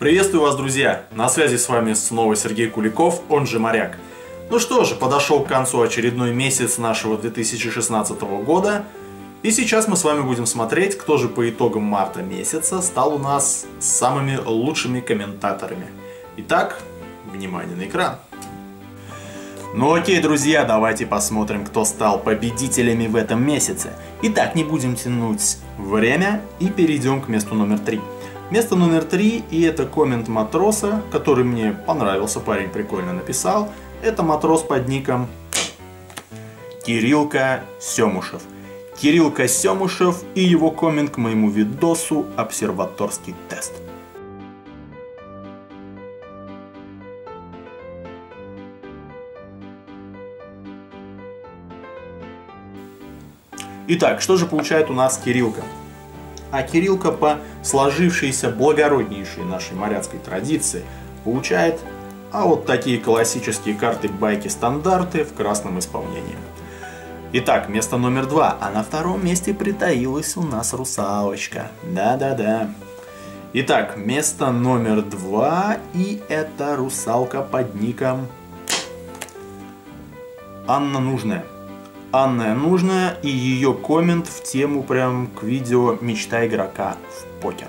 Приветствую вас, друзья! На связи с вами снова Сергей Куликов, он же Моряк. Ну что же, подошел к концу очередной месяц нашего 2016 года. И сейчас мы с вами будем смотреть, кто же по итогам марта месяца стал у нас самыми лучшими комментаторами. Итак, внимание на экран. Ну окей, друзья, давайте посмотрим, кто стал победителями в этом месяце. Итак, не будем тянуть время и перейдем к месту номер 3. Место номер 3, и это коммент матроса, который мне понравился, парень прикольно написал. Это матрос под ником Кириллка Семушев. Кириллка Семушев и его коммент к моему видосу «Обсерваторский тест». Итак, что же получает у нас Кириллка? А Кириллка по сложившейся благороднейшей нашей моряцкой традиции получает вот такие классические карты байки стандарты в красном исполнении. Итак, место номер 2, а на втором месте притаилась у нас русалочка. Да-да-да. Итак, место номер 2, и это русалка под ником Анна Нужная. Анна Нужная и ее коммент в тему прям к видео «Мечта игрока в покер».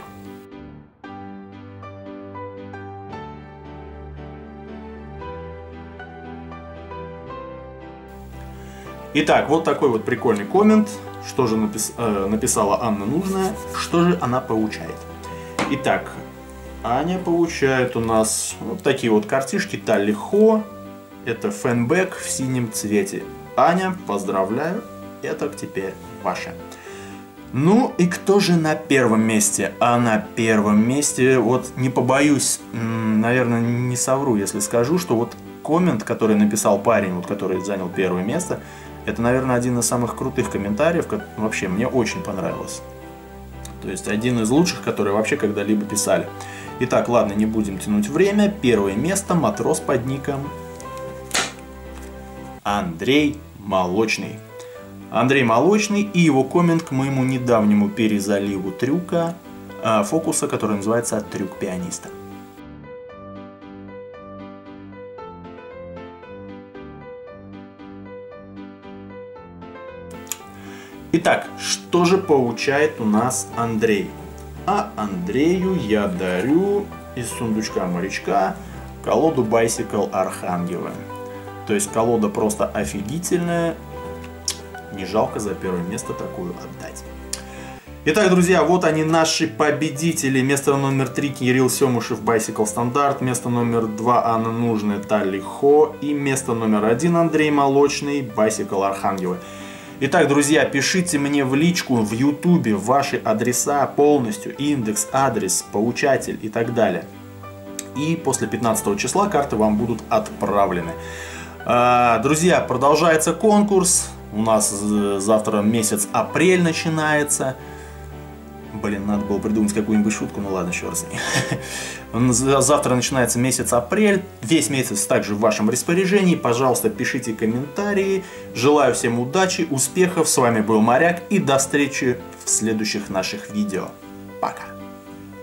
Итак, вот такой вот прикольный коммент. Что же написала Анна Нужная, что же она получает? Итак, Аня получает у нас вот такие вот картишки Талли Хо. Это фэнбэк в синем цвете. Аня, поздравляю, это теперь ваше. Ну и кто же на первом месте? А на первом месте, вот не побоюсь, наверное, не совру, если скажу, что вот коммент, который написал парень, вот который занял первое место, это, наверное, один из самых крутых комментариев, вообще мне очень понравилось. То есть один из лучших, которые вообще когда-либо писали. Итак, ладно, не будем тянуть время. Первое место, матрос под ником Андрей Молочный. Андрей Молочный и его коммент к моему недавнему перезаливу трюка, фокуса, который называется «Трюк пианиста». Итак, что же получает у нас Андрей? А Андрею я дарю из сундучка морячка колоду Bicycle Архангела. То есть колода просто офигительная. Не жалко за первое место такую отдать. Итак, друзья, вот они наши победители. Место номер 3 Кирилл Семушев, Bicycle Стандарт. Место номер 2 Анна Нужная, Талли Хо. И место номер 1 Андрей Молочный, Bicycle Архангела. Итак, друзья, пишите мне в личку в ютубе ваши адреса полностью, индекс, адрес, получатель и так далее. И после 15 числа карты вам будут отправлены. Друзья, продолжается конкурс. У нас завтра месяц апрель начинается. Блин, надо было придумать какую-нибудь шутку, ну ладно, черт с ней. Завтра начинается месяц апрель. Весь месяц также в вашем распоряжении. Пожалуйста, пишите комментарии. Желаю всем удачи, успехов. С вами был Моряк и до встречи в следующих наших видео. Пока.